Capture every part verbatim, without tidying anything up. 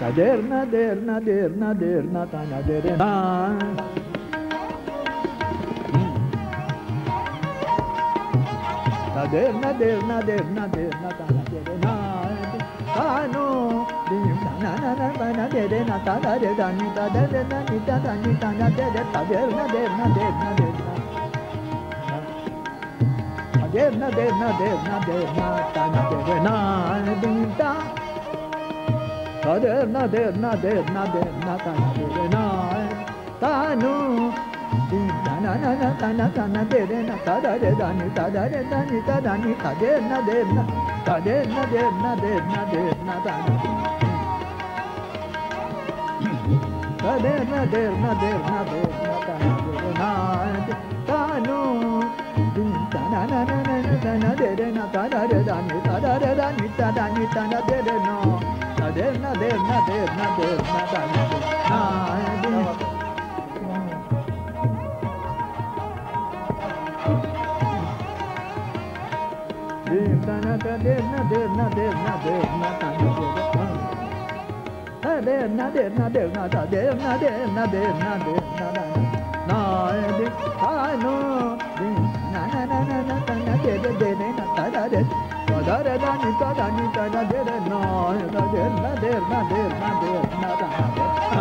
Taderna derna derna derna tana derna. Taderna derna derna derna tana derna. Tano dim na na na na derna tana derna ni taderna ni tana ni tana derna taderna derna derna derna. Taderna derna derna derna tana derna dim ta. Taderna derna derna derna tana derna. Tano dim na na na tana tana derna taderna ni taderna ni tana ni taderna derna taderna derna derna derna tana. Taderna derna derna derna tana derna. Tano dim na na na na tana derna taderna ni taderna ni tana ni tana derna. Taderna derna derna derna tana derna. Derna derna derna derna derna tana derna. Derna derna derna derna derna derna derna. Na de tano na na na na na tana derna derna tana derna. Taderna ni tana ni tana derna. Taderna derna derna derna tana derna.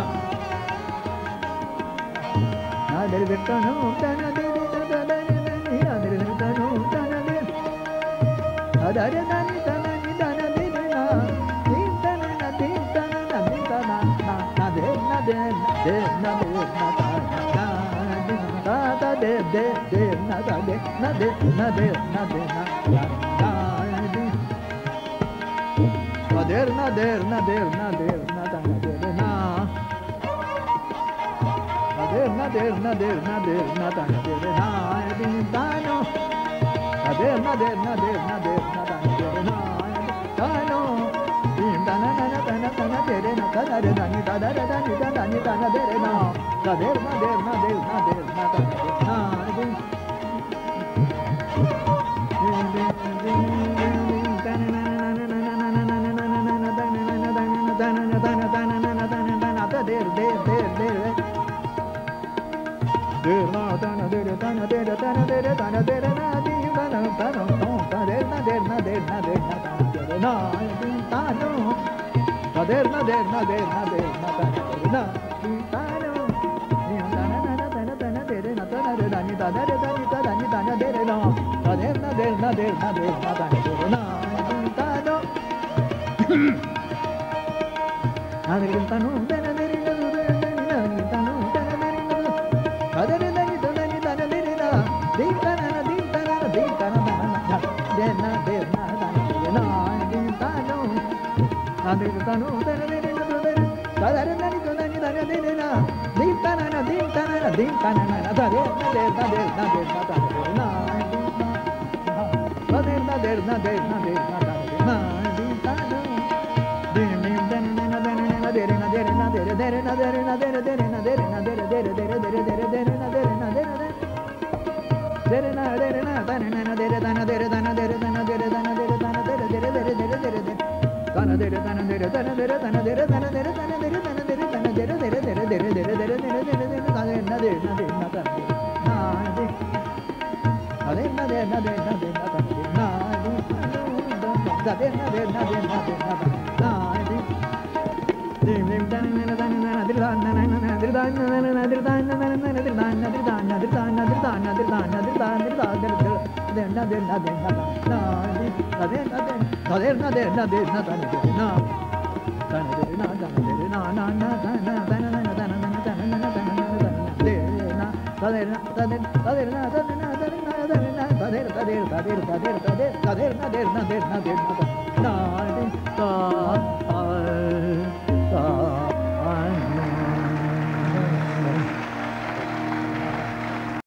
Na derna tano tana derna tana ni na derna tano tana derna. Taderna ni tana ni tana derna. Ni tana na ni tana na ni tana na na derna derna derna derna tana. Ta ta de de de na ta de na de na de na de na ta. Taderna derna derna derna tana derna. Taderna derna derna derna tana derna. Tano. Taderna derna derna derna tana derna. Tano. Tana na tana tana derna tana derna ni tana derna ni tana ni tana derna. Taderna derna derna derna tana derna.